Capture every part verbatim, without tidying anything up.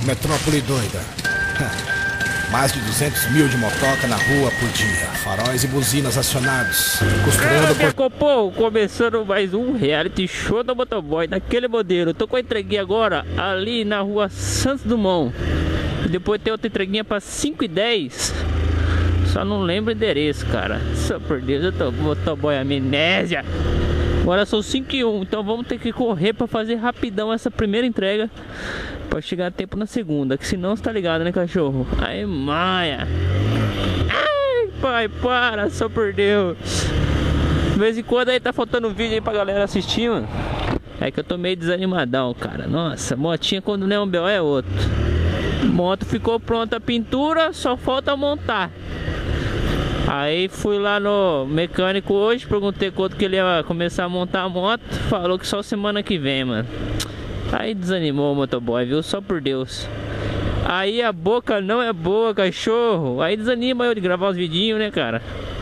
metrópole doida. Mais de duzentos mil de motoca na rua por dia. Faróis e buzinas acionados. Costurando por... Copom, começando mais um reality show da motoboy daquele modelo. Tô com a entreguinha agora ali na rua Santos Dumont. E depois tem outra entreguinha para cinco e dez. Só não lembro o endereço, cara. Só por Deus, eu tô motoboy amnésia. Agora são cinco e um, então vamos ter que correr para fazer rapidão essa primeira entrega para chegar a tempo na segunda, que senão você tá ligado, né, cachorro? Aí, maia. Ai, pai, para, só por Deus. De vez em quando aí tá faltando vídeo aí pra galera assistir, mano. É que eu tô meio desanimadão, cara. Nossa, motinha quando não é um B O é outro. Moto ficou pronta a pintura, só falta montar. Aí fui lá no mecânico hoje, perguntei quanto que ele ia começar a montar a moto. Falou que só semana que vem, mano. Aí desanimou o motoboy, viu? Só por Deus. Aí a boca não é boa, cachorro. Aí desanima eu de gravar os vidinhos, né, cara?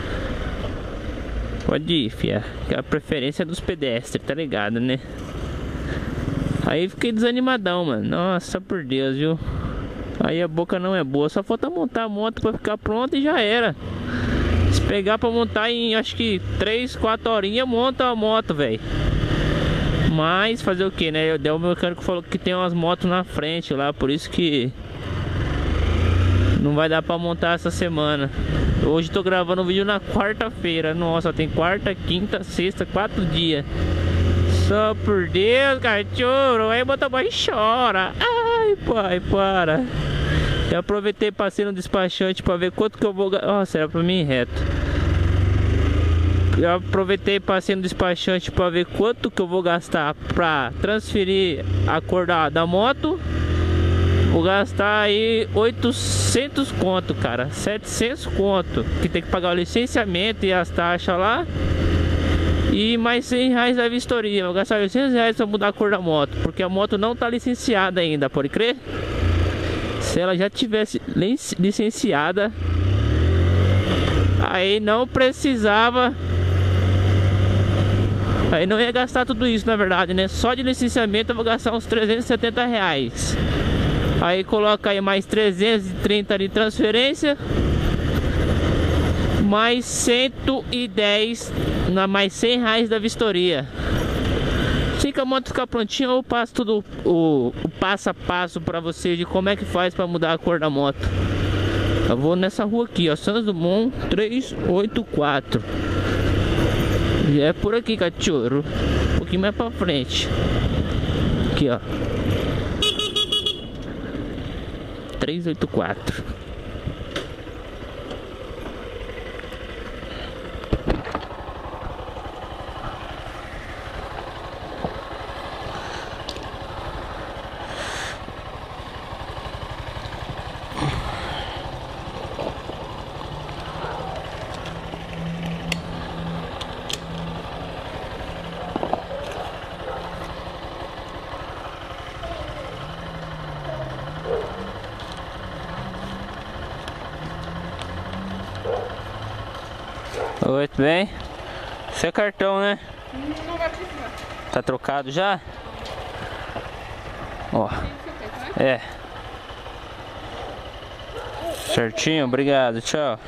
Pode ir, fia. Que é a preferência dos pedestres, tá ligado, né? Aí fiquei desanimadão, mano. Nossa, só por Deus, viu? Aí a boca não é boa. Só falta montar a moto pra ficar pronta e já era. Se pegar pra montar em acho que três, quatro horinhas, monta a moto, velho. Mas fazer o que, né? O mecânico falou que tem umas motos na frente lá, por isso que não vai dar pra montar essa semana. Hoje tô gravando o vídeo na quarta-feira. Nossa, tem quarta, quinta, sexta, quatro dias. Só por Deus, cachorro. Aí o motoboy chora. Ai, pai, para. Eu aproveitei e passei no despachante pra ver quanto que eu vou gastar. Nossa, era pra mim reto. Eu aproveitei e passei no despachante pra ver quanto que eu vou gastar pra transferir a cor da, da moto. Vou gastar aí oitocentos conto, cara. setecentos conto. Que tem que pagar o licenciamento e as taxas lá. E mais cem reais da vistoria. Vou gastar oitocentos reais pra mudar a cor da moto. Porque a moto não tá licenciada ainda, pode crer? Se ela já tivesse licenciada, aí não precisava. Aí não ia gastar tudo isso, na verdade, né? Só de licenciamento eu vou gastar uns trezentos e setenta reais. Aí coloca aí mais trezentos e trinta de transferência, mais cento e dez, na mais cem reais da vistoria. Assim que a moto ficar prontinha, eu passo tudo o, o passo a passo pra vocês de como é que faz pra mudar a cor da moto. Eu vou nessa rua aqui, ó, Santos Dumont trezentos e oitenta e quatro. E é por aqui, cachorro. Um pouquinho mais pra frente. Aqui, ó. trezentos e oitenta e quatro. Oi, tudo bem? Seu cartão, né? Não vai precisar. Tá trocado já? Ó. É. Certinho, obrigado, tchau.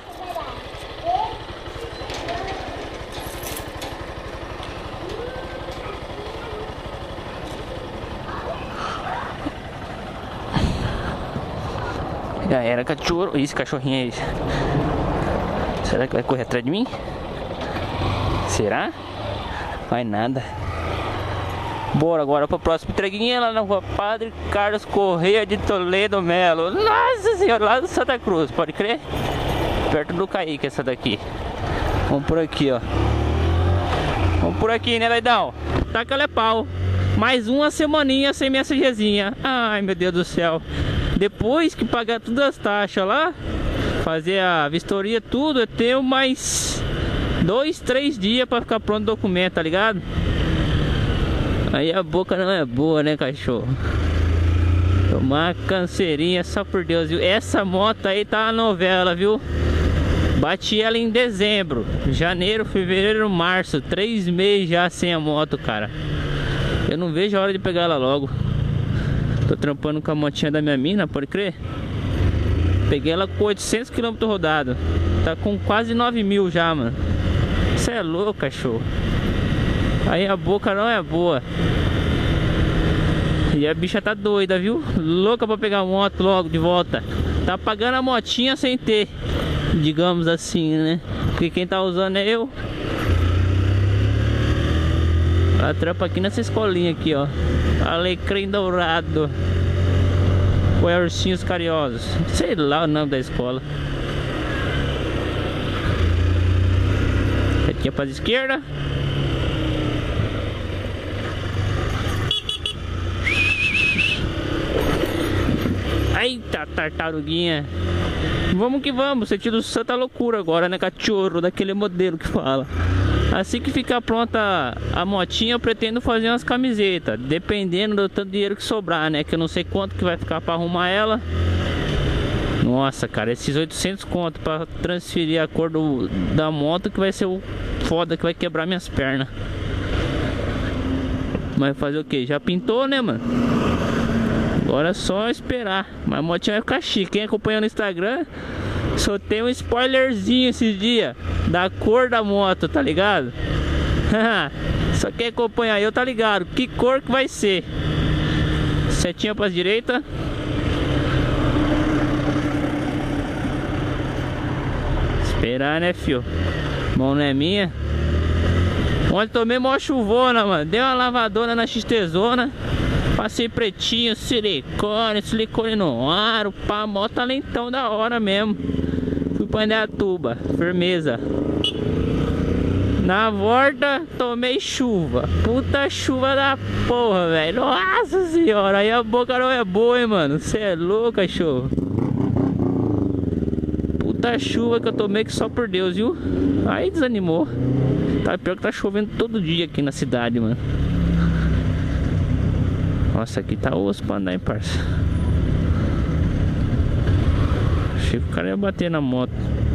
Já era, cachorro. Esse cachorrinho aí. Será que vai correr atrás de mim? Será? Vai nada. Bora agora pra próxima entreguinha lá na rua Padre Carlos Correia de Toledo Melo. Nossa senhora, lá do Santa Cruz, pode crer? Perto do Kaique essa daqui. Vamos por aqui, ó. Vamos por aqui, né, doidão? Taca-lhe pau. Mais uma semaninha sem minha CGzinha. Ai, meu Deus do céu. Depois que pagar todas as taxas lá, fazer a vistoria, tudo, eu tenho mais dois, três dias pra ficar pronto o documento, tá ligado? Aí a boca não é boa, né, cachorro? Tomar canseirinha, só por Deus, viu? Essa moto aí tá uma novela, viu? Bati ela em dezembro, janeiro, fevereiro, março. Três meses já sem a moto, cara. Eu não vejo a hora de pegar ela logo. Tô trampando com a motinha da minha mina, pode crer. Peguei ela com oitocentos quilômetros rodados. Tá com quase nove mil já, mano. Isso é louco, cachorro. Aí a boca não é boa. E a bicha tá doida, viu? Louca pra pegar a moto logo de volta. Tá pagando a motinha sem ter, digamos assim, né? Porque quem tá usando é eu. Ela trampa aqui nessa escolinha aqui, ó. Alecrim Dourado. Ou é Ursinhos Carinhosos? Sei lá o nome da escola. Aqui é pra esquerda. Eita, tartaruguinha. Vamos que vamos, sentido santa loucura agora, né, cachorro? Daquele modelo que fala. Assim que ficar pronta a motinha, eu pretendo fazer umas camisetas, dependendo do tanto de dinheiro que sobrar, né? Que eu não sei quanto que vai ficar pra arrumar ela. Nossa, cara, esses oitocentos conto pra transferir a cor do, da moto, que vai ser o foda, que vai quebrar minhas pernas. Mas fazer o que? Já pintou, né, mano? Agora é só esperar. Mas a motinha vai ficar chique. Quem acompanha no Instagram, só tem um spoilerzinho esses dias da cor da moto, tá ligado? Só quem acompanha eu tá ligado que cor que vai ser. Setinha pra direita. Esperar, né, fio? Mão não é minha. Ontem tomei mó chuvona, mano. Dei uma lavadona na X T Zona. Passei pretinho, silicone, silicone no aro. Pá, mó talentão da hora mesmo. Fui pra Indaiatuba, firmeza. Na volta, tomei chuva. Puta chuva da porra, velho. Nossa senhora, aí a boca não é boa, hein, mano. Cê é louco, cachorro. Puta chuva que eu tomei, que só por Deus, viu? Aí desanimou. Tá pior que tá chovendo todo dia aqui na cidade, mano. Nossa, aqui tá osso pra andar, hein, parça. Achei que o cara ia bater na moto.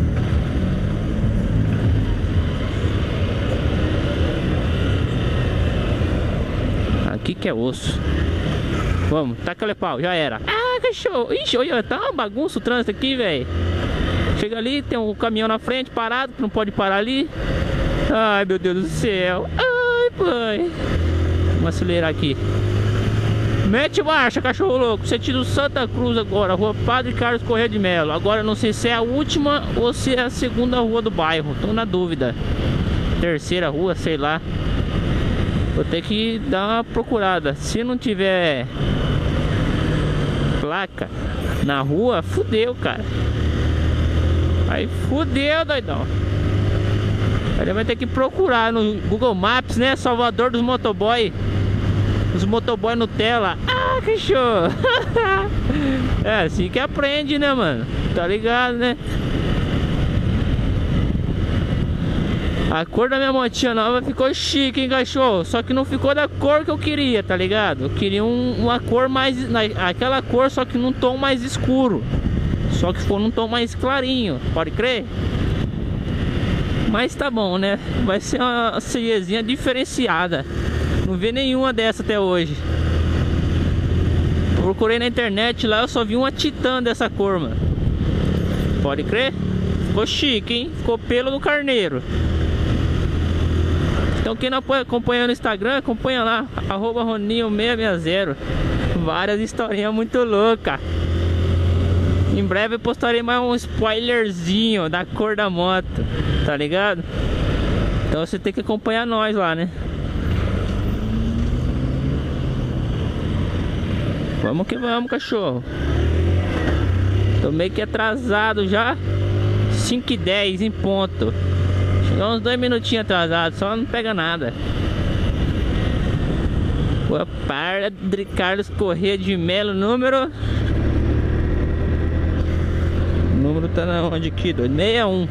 Aqui que é osso. Vamos, taca-lhe pau, já era. Ah, cachorro. Ixi, olha, tá uma bagunça o trânsito aqui, velho. Chega ali, tem um caminhão na frente parado, que não pode parar ali. Ai, meu Deus do céu. Ai, pai. Vamos acelerar aqui. Mete marcha, cachorro louco. Sentido Santa Cruz agora, rua Padre Carlos Corrêa de Melo. Agora não sei se é a última ou se é a segunda rua do bairro. Tô na dúvida. Terceira rua, sei lá. Vou ter que dar uma procurada. Se não tiver placa na rua, fudeu, cara. Aí fudeu, doidão. Aí vai ter que procurar no Google Maps, né? Salvador dos motoboy. Os motoboy Nutella. Ah, cachorro. É assim que aprende, né, mano? Tá ligado, né? A cor da minha motinha nova ficou chique, hein, cachorro? Só que não ficou da cor que eu queria, tá ligado? Eu queria um, uma cor mais... Aquela cor, só que num tom mais escuro. Só que for num tom mais clarinho, pode crer? Mas tá bom, né? Vai ser uma cerezinha diferenciada. Não vi nenhuma dessa até hoje. Procurei na internet lá, eu só vi uma Titan dessa cor, mano. Pode crer? Ficou chique, hein? Ficou pelo do carneiro. Então quem não acompanha no Instagram, acompanha lá, arroba Roninho seiscentos e sessenta. Várias historinhas muito loucas. Em breve eu postarei mais um spoilerzinho da cor da moto, tá ligado? Então você tem que acompanhar nós lá, né? Vamos que vamos, cachorro. Tô meio que atrasado já. cinco e dez em ponto. Chegou uns dois minutinhos atrasado, só não pega nada. O Padre Carlos Corrêa de Melo, número... O número tá na onde aqui? dois seis um.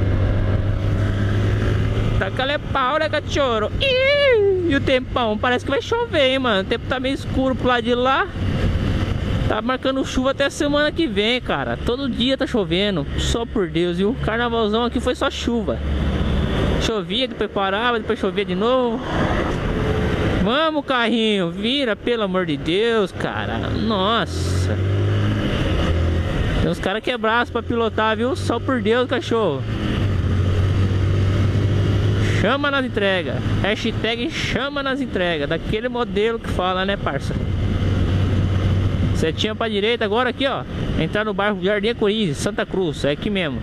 Taca-lhe pau, né, cachorro? Ih, e o tempão? Parece que vai chover, hein, mano. O tempo tá meio escuro pro lado de lá. Tá marcando chuva até a semana que vem, cara. Todo dia tá chovendo. Só por Deus, viu? Carnavalzão aqui foi só chuva. Chovia, depois parava, depois chovia de novo. Vamos, carrinho, vira, pelo amor de Deus, cara. Nossa. Tem uns caras quebrados pra pilotar, viu? Só por Deus, cachorro. Chama nas entregas. Hashtag chama nas entregas. Daquele modelo que fala, né, parça? Setinha pra direita agora aqui, ó. Entrar no bairro Jardim Coriz, Santa Cruz. É aqui mesmo.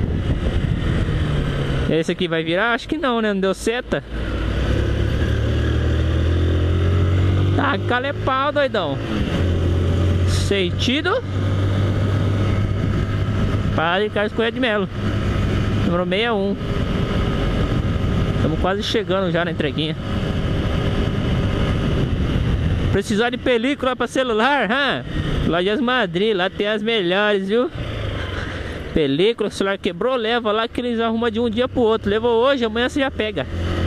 Esse aqui vai virar? Acho que não, né? Não deu seta. Tá calepau, doidão. Sentido Padre Carlos Coelho de Melo, número sessenta e um. Estamos quase chegando já na entreguinha. Precisar de película para celular, hã? Lojas Madrid, lá tem as melhores, viu? Película, celular quebrou, leva lá que eles arrumam de um dia pro outro. Levou hoje, amanhã você já pega.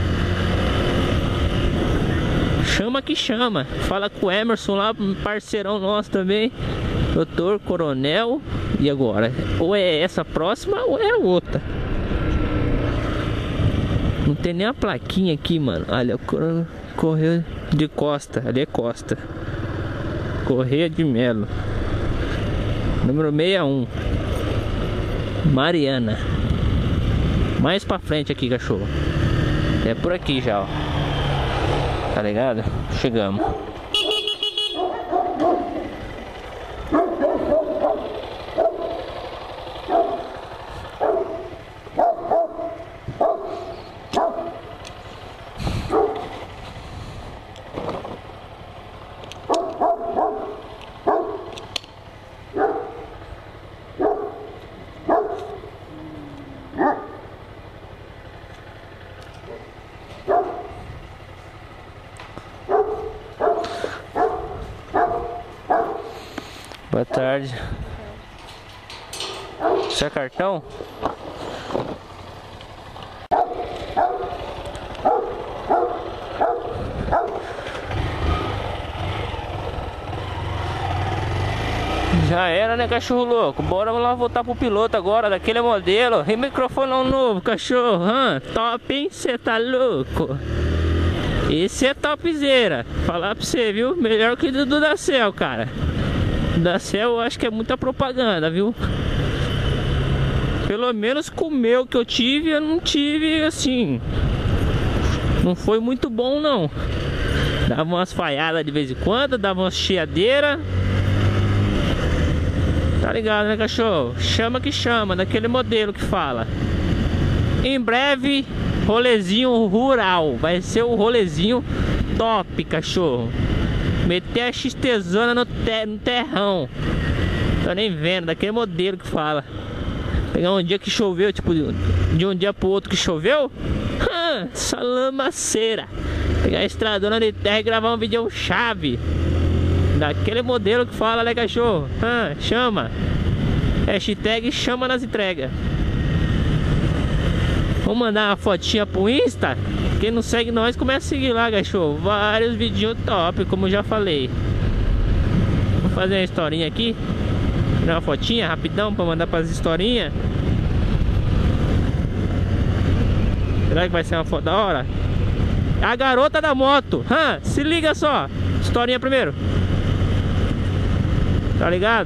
Chama que chama. Fala com o Emerson lá, parceirão nosso também. Doutor Coronel. E agora? Ou é essa próxima ou é a outra. Não tem nem a plaquinha aqui, mano. Olha, Correio de Costa. Ali é Costa. Correia de Melo, número sessenta e um. Mariana. Mais pra frente aqui, cachorro. É por aqui já, ó. Tá ligado? Chegamos. Boa tarde. Isso é cartão? Já era, né, cachorro louco? Bora lá voltar pro piloto agora, daquele modelo. E microfonão novo, cachorro. Hã? Top, hein? Cê tá louco? Esse é topzera. Falar pra você, viu? Melhor que o do da Cell, cara. Da Cell eu acho que é muita propaganda, viu? Pelo menos com o meu que eu tive, eu não tive assim. Não foi muito bom, não. Dava umas falhadas de vez em quando, dava umas chiadeiras. Tá ligado, né, cachorro? Chama que chama, daquele modelo que fala. Em breve, rolezinho rural. Vai ser o rolezinho top, cachorro. Meter a xtezona no, te no terrão. Tô nem vendo, daquele modelo que fala. Pegar um dia que choveu, tipo, de um dia pro outro que choveu. Hã, essa lamaceira. Pegar a estradona de terra e gravar um vídeo chave. Daquele modelo que fala, né, cachorro? Hã, chama. Hashtag chama nas entregas. Vou mandar uma fotinha pro Insta. Quem não segue nós, começa a seguir lá, cachorro. Vários vídeos top, como eu já falei. Vou fazer uma historinha aqui. Tirar uma fotinha rapidão pra mandar pras historinhas. Será que vai ser uma foto da hora? A garota da moto. Hã? Se liga só. Historinha primeiro. Tá ligado?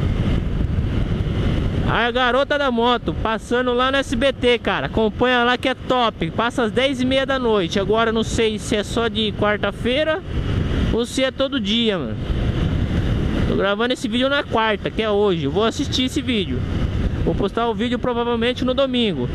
A garota da moto passando lá no S B T, cara. Acompanha lá que é top. Passa às dez e meia da noite. Agora não sei se é só de quarta-feira ou se é todo dia, mano. Tô gravando esse vídeo na quarta, que é hoje. Vou assistir esse vídeo. Vou postar o vídeo provavelmente no domingo.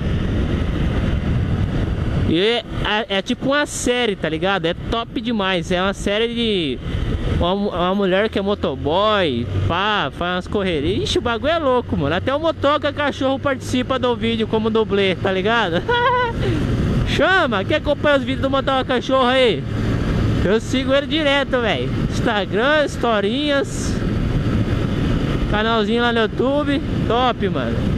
E é, é, é tipo uma série, tá ligado? É top demais. É uma série de uma, uma mulher que é motoboy, pá, faz umas correrias. Ixi, o bagulho é louco, mano. Até o motoca cachorro participa do vídeo como dublê, tá ligado? Chama! Quem acompanha os vídeos do motoca cachorro aí? Eu sigo ele direto, velho. Instagram, historinhas, canalzinho lá no YouTube. Top, mano.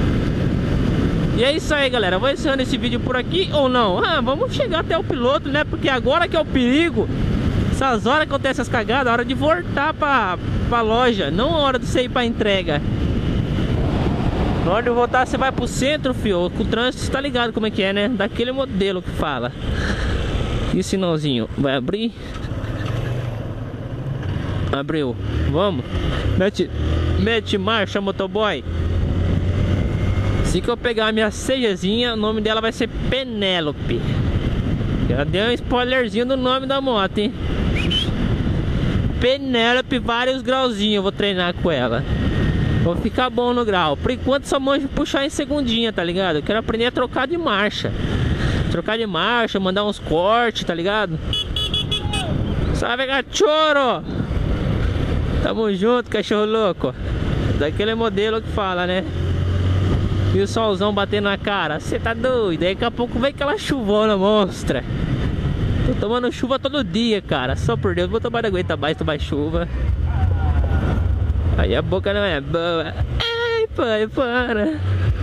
E é isso aí, galera. Vou encerrando esse vídeo por aqui ou não? Ah, vamos chegar até o piloto, né? Porque agora que é o perigo. Essas horas que acontecem as cagadas, a hora de voltar pra, pra loja. Não a hora de você ir pra entrega. Na hora de voltar você vai pro centro, fio. Com o trânsito, você tá ligado como é que é, né? Daquele modelo que fala. E o sinalzinho? Vai abrir? Abriu. Vamos. Mete, mete marcha, motoboy. Se que eu pegar a minha cejazinha, o nome dela vai ser Penélope. Já deu um spoilerzinho do nome da moto, hein? Penélope, vários grauzinhos eu vou treinar com ela. Vou ficar bom no grau. Por enquanto só manjo puxar em segundinha, tá ligado? Eu quero aprender a trocar de marcha. Trocar de marcha, mandar uns cortes, tá ligado? Salve, cachorro! Tamo junto, cachorro louco. Daquele modelo que fala, né? E o solzão batendo na cara. Você tá doido? Daqui a pouco vem aquela chuvona monstra. Tô tomando chuva todo dia, cara. Só por Deus, vou tomar, não aguenta mais tomar chuva. Aí a boca não é boa. Ai, pai, para.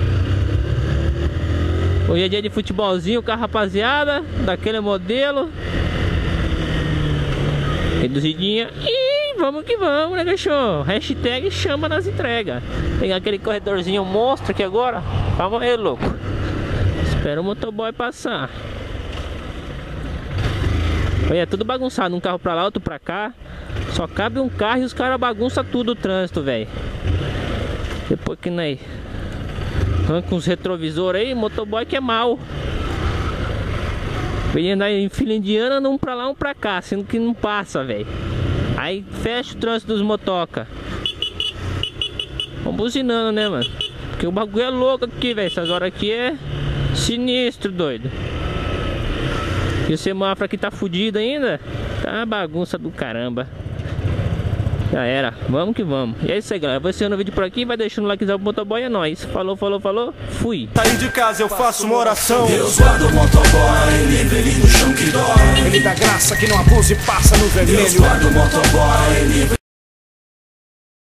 Hoje é dia de futebolzinho com a rapaziada. Daquele modelo. Reduzidinha. Ih, vamos que vamos, né, cachorro? Hashtag chama nas entregas. Pegar aquele corredorzinho monstro aqui agora. Calma aí, louco. Espera o motoboy passar. Olha, é tudo bagunçado. Um carro pra lá, outro pra cá. Só cabe um carro e os caras bagunçam tudo o trânsito, velho. Depois que nem arranca uns retrovisores aí, motoboy que é mal. Vem andar em fila indiana, um pra lá, um pra cá, sendo que não passa, velho. Aí fecha o trânsito dos motoca. Vamos buzinando, né, mano? Porque o bagulho é louco aqui, velho. Essas horas aqui é sinistro, doido. E o semáforo aqui tá fudido ainda. Tá uma bagunça do caramba. Já era, vamos que vamos. E é isso aí, galera, vou encerrando o vídeo por aqui. Vai deixando o likezão pro motoboy, é nóis. Falou, falou, falou, fui. Saí de casa, eu faço uma oração. Deus guarda o motoboy, livre ele no chão que dói. Ele dá graça que não abusa e passa no vermelho. Deus guarda o motoboy, livre